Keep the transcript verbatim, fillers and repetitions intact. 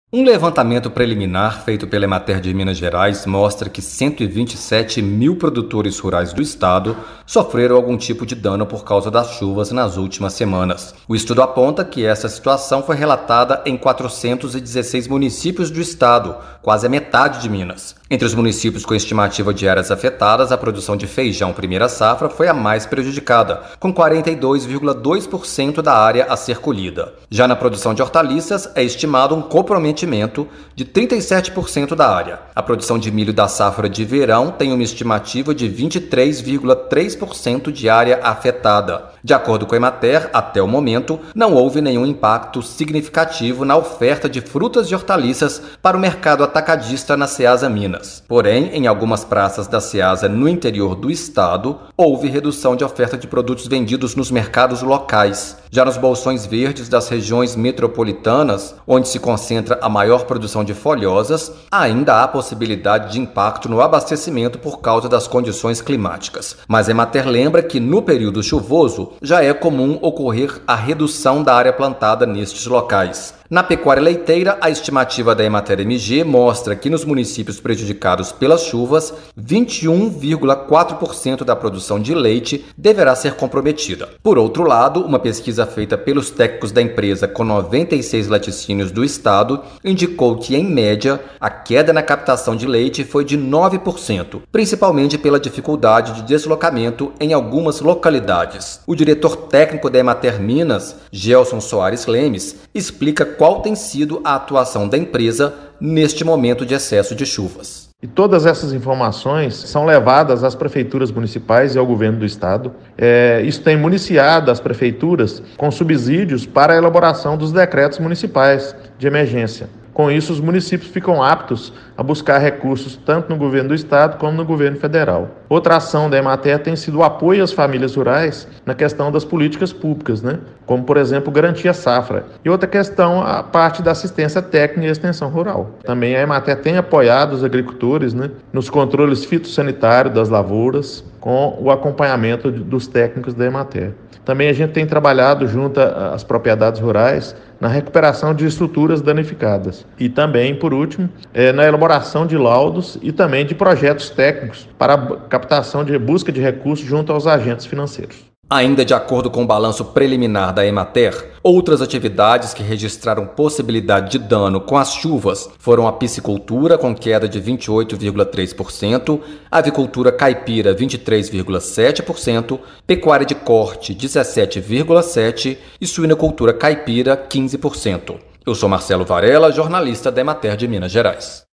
Um levantamento preliminar feito pela Emater de Minas Gerais mostra que cento e vinte e sete mil produtores rurais do estado sofreram algum tipo de dano por causa das chuvas nas últimas semanas. O estudo aponta que essa situação foi relatada em quatrocentos e dezesseis municípios do estado, quase a metade de Minas. Entre os municípios com estimativa de áreas afetadas, a produção de feijão primeira safra foi a mais prejudicada, com quarenta e dois vírgula dois por cento da área a ser colhida. Já na produção de hortaliças, é estimado um comprometimento de trinta e sete por cento da área. A produção de milho da safra de verão tem uma estimativa de vinte e três vírgula três por cento de área afetada. De acordo com a Emater, até o momento, não houve nenhum impacto significativo na oferta de frutas e hortaliças para o mercado atacadista na Ceasa Minas. Porém, em algumas praças da Ceasa no interior do estado, houve redução de oferta de produtos vendidos nos mercados locais. Já nos bolsões verdes das regiões metropolitanas, onde se concentra a maior produção de folhosas, ainda há possibilidade de impacto no abastecimento por causa das condições climáticas. Mas a Emater lembra que no período chuvoso já é comum ocorrer a redução da área plantada nestes locais. Na pecuária leiteira, a estimativa da Emater M G mostra que nos municípios prejudicados pelas chuvas, vinte e um vírgula quatro por cento da produção de leite deverá ser comprometida. Por outro lado, uma pesquisa feita pelos técnicos da empresa com noventa e seis laticínios do estado indicou que, em média, a queda na captação de leite foi de nove por cento, principalmente pela dificuldade de deslocamento em algumas localidades. O diretor técnico da Emater Minas, Gelson Soares Lemes, explica qual tem sido a atuação da empresa neste momento de excesso de chuvas. E todas essas informações são levadas às prefeituras municipais e ao governo do estado. É, isso tem municiado as prefeituras com subsídios para a elaboração dos decretos municipais de emergência. Com isso, os municípios ficam aptos a buscar recursos tanto no governo do estado como no governo federal. Outra ação da Emater tem sido o apoio às famílias rurais na questão das políticas públicas, né? Como, por exemplo, garantia safra. E outra questão, a parte da assistência técnica e extensão rural. Também a Emater tem apoiado os agricultores, né, nos controles fitossanitários das lavouras, com o acompanhamento dos técnicos da Emater. Também a gente tem trabalhado junto às propriedades rurais na recuperação de estruturas danificadas. E também, por último, é, na elaboração de laudos e também de projetos técnicos para a captação de busca de recursos junto aos agentes financeiros. Ainda de acordo com o balanço preliminar da Emater, outras atividades que registraram possibilidade de dano com as chuvas foram a piscicultura, com queda de vinte e oito vírgula três por cento, avicultura caipira, vinte e três vírgula sete por cento, pecuária de corte, dezessete vírgula sete por cento e suinocultura caipira, quinze por cento. Eu sou Marcelo Varela, jornalista da Emater de Minas Gerais.